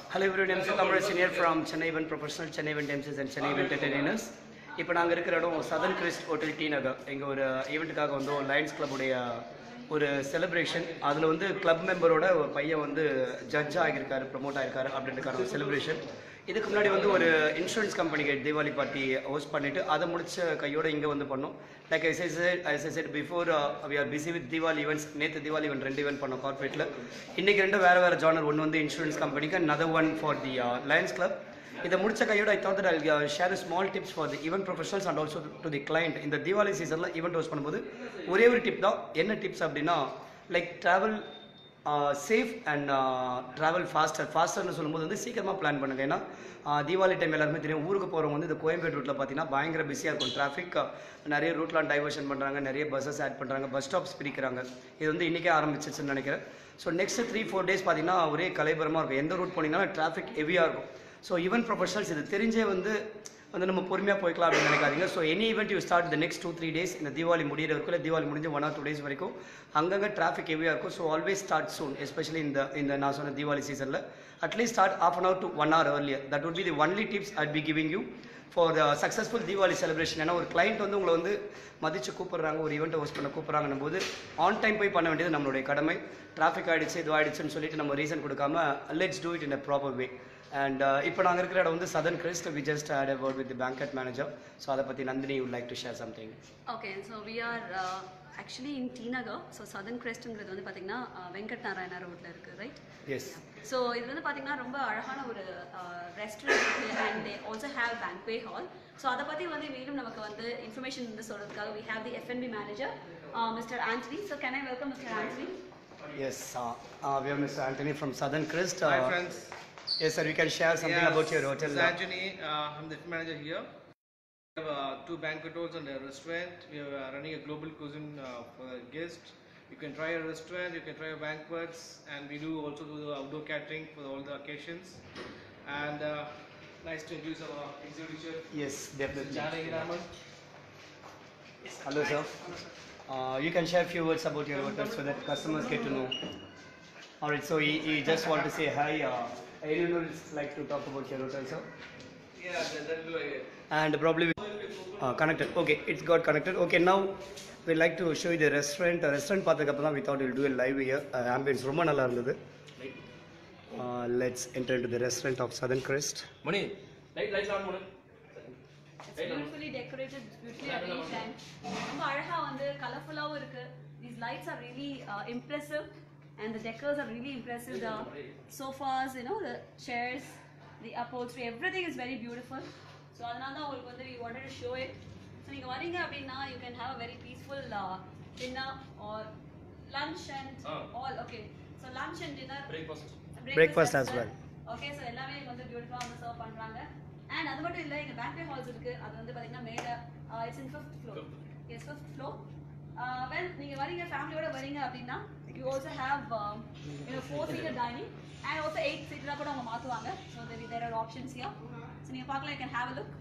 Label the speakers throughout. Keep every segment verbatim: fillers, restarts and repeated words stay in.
Speaker 1: Hello everyone, I am Zee Tamil here from Chennai Event Professional, Chennai Event Emcees and Chennai Event Trainers. இப்போ நாங்க இருக்கிற இடம் Southern Crest Hotel T Naga. இங்க ஒரு ஈவென்ட்காக வந்து Lions Club உடைய ஒரு செலிப்ரேஷன். அதுல வந்து கிளப் மெம்பரோட ஒரு பையன் வந்து ஜட்ஜ் ஆகியிருக்காரு, ப்ரோமோட் ஆகியிருக்காரு அப்படின்றக்கான ஒரு செலிப்ரேஷன். இதுக்கு முன்னாடி வந்து ஒரு இன்சூரன்ஸ் கம்பெனிக்கு தீபாவளி பார்ட்டி ஹோஸ்ட் பண்ணிட்டு அதை முடிச்ச கையோட இங்க வந்து பண்ணோம். Like I said I said before uh, we are busy with Diwali events. நேத்து Diwali event ரெண்டு event பண்ணோம் கார்ப்பரேட்ல. இன்னைக்கு ரெண்டு வேற வேற ஜானர், ஒன்னு வந்து இன்சூரன்ஸ் கம்பெனிக்கு, another one for the uh, Lions Club. இதை முடிச்ச கையோட I thought that I'll uh, share a small tips for the event professionals and also to the client. இந்த Diwali சீசன்ல event host பண்ணும்போது ஒரே ஒரு டிப் தான். என்ன டிப்ஸ் அப்படின்னா, like travel safe and travel faster. ஃபாஸ்டர்னு சொல்லும்போது வந்து சீக்கிரமாக பிளான் பண்ணுங்க. ஏன்னா தீபாவளி டைம் எல்லாருமே தெரியும், ஊருக்கு போகிறவங்க வந்து இந்த கோயம்பேடு ரூட்டில் பார்த்தீங்கன்னா பயங்கர பிஸியாக இருக்கும். டிராஃபிக் நிறைய ரூட்லாம் டைவர்ஷன் பண்ணுறாங்க, நிறைய பஸ்ஸஸ் ஆட் பண்ணுறாங்க, பஸ் ஸ்டாப்ஸ் பிரிக்கிறாங்க. இது வந்து இன்றைக்கே ஆரம்பிச்சிச்சுன்னு நினைக்கிறேன். So next three four days பார்த்தீங்கன்னா ஒரே கலைபரமாக இருக்கும். எந்த ரூட் போனீங்கன்னா டிராஃபிக் ஹெவியாக இருக்கும். ஸோ ஈவென்ட் ப்ரொஃபஷனல்ஸ் இது தெரிஞ்சே வந்து வந்து நம்ம பொறுமையாக போய்க்கலாம் அப்படின்னு நினைக்காதீங்க. So any event you start the next two three days இந்த தீபாவளி முடிகிற வரைக்கும், இல்லை தீபாவளி முடிஞ்சு ஒன் ஆர் டூ டேஸ் வரைக்கும் அங்கங்கே டிராஃபிக் ஹெவியாக இருக்கும். So always start soon, especially இந்த இந்த நான் சொன்ன தீபாவளி சீசனில். At least start off an hour to one hour earlier. That would be the only tips I'd be giving you for the successful Diwali celebration. ஏன்னா ஒரு கிளைண்ட் வந்து உங்களை வந்து மதிச்சு கூப்பிடுறாங்க, ஒரு ஈவெண்ட் ஹோஸ்ட் பண்ண கூப்பிட்றாங்கன்னும் போது ஆன் டைம் போய் பண்ண வேண்டியது நம்மளுடைய கடமை. டிராஃபிக் ஆகிடுச்சு, இது ஆகிடுச்சுன்னு சொல்லிட்டு நம்ம ரீசன் கொடுக்காம let's do it in a proper way. And uh, இப்போ நாங்கள் இருக்கிற இடம் வந்து Southern Crest. We just had a word with the banquet manager. So அதை பற்றி Nandhini would like to share something.
Speaker 2: Okay, so we are uh, actually in T Naga. So Southern Crestங்கிறது வந்து பார்த்தீங்கன்னா வெங்கட் நாராயணா ரோட்ல இருக்கு, ரைட்?
Speaker 1: Yes.
Speaker 2: ஸோ இது வந்து பார்த்தீங்கன்னா ரொம்ப அழகான ஒரு ரெஸ்டாரண்ட் இருக்குது, and they also have banquet hall. So அதை பற்றி வந்து மேலும் நமக்கு வந்து இன்ஃபர்மேஷன் வந்து சொல்கிறதுக்காக we have the F and B manager, uh, Mister Anthony. So can I welcome Mister Anthony?
Speaker 1: Yes, uh, uh, we have Mister Anthony from Southern Crest. Uh,
Speaker 3: Hi friends.
Speaker 1: Yes sir, you can share something
Speaker 3: yes,
Speaker 1: about your hotel.
Speaker 3: This is Anthony. Uh, I'm the manager here. We have uh, two banquet halls and a restaurant. We are uh, running a global cuisine uh, for guests. You can try a restaurant, you can try a banquets, and we do also do the outdoor catering for all the occasions. And uh, nice to introduce our executive chef.
Speaker 1: Yes, definitely.
Speaker 3: Aravindan.
Speaker 1: Hello sir. Uh, you can share a few words about your hotel so that customers get to know. Alright, so he, he just want to say hi. Uh, I really would like to talk about your hotel, sir.
Speaker 3: Yeah, that, that will be it.
Speaker 1: And probably uh, connected. Okay, it's got connected. Okay, now we'd like to show you the restaurant. Uh, restaurant பார்த்ததுக்கு அப்புறம் we thought we'll do a live here. Uh, ambience ரொம்ப நல்லா இருந்தது. Uh, let's enter into the restaurant of Southern Crest.
Speaker 3: Mani, light lights on Mani.
Speaker 2: It's beautifully decorated, beautifully arranged, and ரொம்ப அழகா வந்து கலர்ஃபுல்லாவும் இருக்கு. These lights are really uh, impressive. And the decors are really impressive. The sofas, you know, the chairs, the upholstery, everything is very beautiful. So adanaala ungalku vandu we wanted to show it. So neenga varinga appadina you can have a very peaceful uh, dinner or lunch and uh. all. Okay, so lunch and dinner,
Speaker 3: breakfast
Speaker 2: breakfast,
Speaker 1: breakfast as well.
Speaker 2: Okay, so ellame vandu beautiful ah serve pandranga. And adu mattum illa inga banquet halls irukku, adu vandu pathina meda uh, it's in fifth floor. Yes, fifth floor. Uh, well, நீங்க வரீங்க ஃபேமிலியோட வரீங்க அப்படின்னா you also have um, you know four seater dining and also eight seater கூட அவங்க மாத்துவாங்க. So there, there are options here. So நீங்க பார்க்கலாம், you can have a look.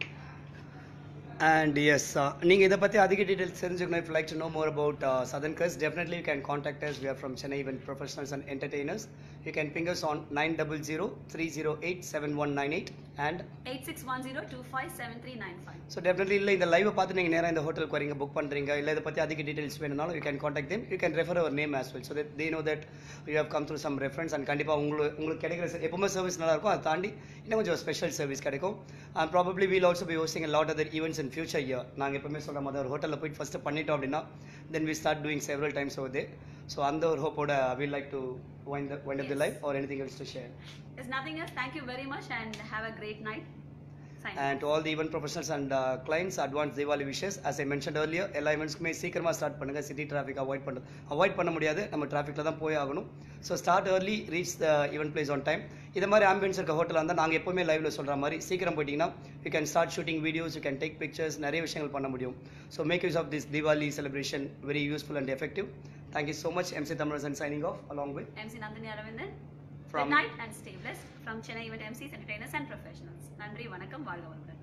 Speaker 1: And yes, uh, நீங்க இத பத்தி அதிக டீடைல்ஸ் தெரிஞ்சுக்கணும், if you like to know more about uh, Southern Crest, definitely you can contact us. We are from Chennai Event Professionals and Entertainers. You can ping us on nine zero zero three zero eight seven one nine eight and
Speaker 2: eight six one zero two five seven three nine five.
Speaker 1: So definitely இல்ல இந்த live பார்த்து நீங்க நேரா இந்த ஹோட்டலுக்கு வரீங்க, book பண்றீங்க, இல்ல இத பத்தி அதிக டீடைல்ஸ் வேணும்னாலும் you can contact them. You can refer our name as well so that they know that you have come through some reference, and கண்டிப்பா உங்களுக்கு உங்களுக்கு கிடைக்கிற எப்பவுமே சர்வீஸ் நல்லா இருக்கும். அதை தாண்டி இன்னும் கொஞ்சம் ஸ்பெஷல் சர்வீஸ் கிடைக்கும். And probably we'll also be hosting a lot other events in future year. நாங்க எப்பவுமே சொல்ற மாதிரி ஒரு ஹோட்டல்ல போய் ஃபர்ஸ்ட் பண்ணிட்டோம் அப்படினா then we start doing several times over there. So அந்த ஒரு ஹோப்போட we like to wind up wind up the live, or anything else to share?
Speaker 2: There's nothing else. Thank you very much and have a great night. Sign
Speaker 1: And to all the event professionals and uh, clients, advance Diwali wishes. As I mentioned earlier, எல்லா events-க்குமே சீக்கிரமா start பண்ணுங்க. City traffic avoid பண்ணுங்க. Avoid பண்ண முடியாது, நம்ம டிராஃபிக்ல தான் போய் ஆகணும். So start early, reach the event place on time. இது மாதிரி ஆம்பியன்ஸ் இருக்க ஹோட்டலாக இருந்தால் நாங்கள் எப்போவுமே லைவ்ல சொல்கிற மாதிரி சீக்கிரம் போயிட்டீங்கன்னா you can start shooting videos, you can take pictures, நிறைய விஷயங்கள் பண்ண முடியும். So make use of this Diwali celebration, very useful and effective. Thank you so much. Emcee Thamizharasan signing off along with
Speaker 2: Emcee Nandhini Aravindan.
Speaker 1: From
Speaker 2: Good night and stay blessed from Chennai Event Emcees, Entertainers and Professionals. Nandri, Vanakkam, Valga Valga.